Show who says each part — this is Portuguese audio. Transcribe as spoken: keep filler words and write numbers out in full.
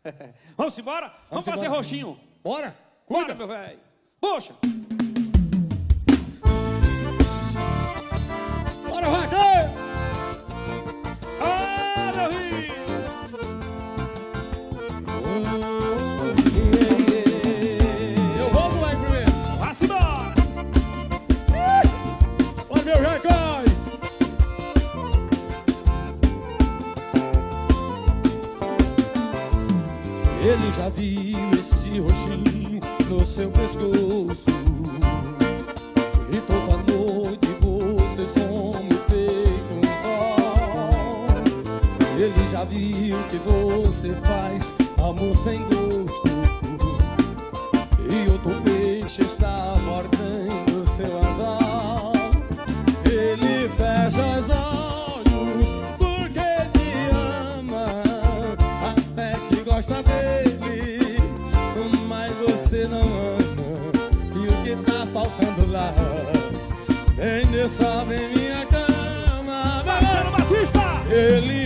Speaker 1: Vamos embora? Vamos, Vamos fazer embora. Roxinho.
Speaker 2: Bora.
Speaker 1: Bora, meu velho. Puxa.
Speaker 2: Bora, vaca.
Speaker 1: Ah, meu Rio.
Speaker 2: Eu vou, moleque, primeiro.
Speaker 1: Vá-se embora.
Speaker 2: Olha, meu Jacóis. Ele já viu esse roxinho no seu pescoço. E toda noite você some feito um sol. Ele já viu que você faz amor sem gosto. E outro peixe está mordendo seu anzol. Ele fecha os olhos porque te ama, até que gosta dele, mas você não ama. E o que tá faltando lá tem de sobra em minha cama.
Speaker 1: Marcelo Batista.
Speaker 2: Ele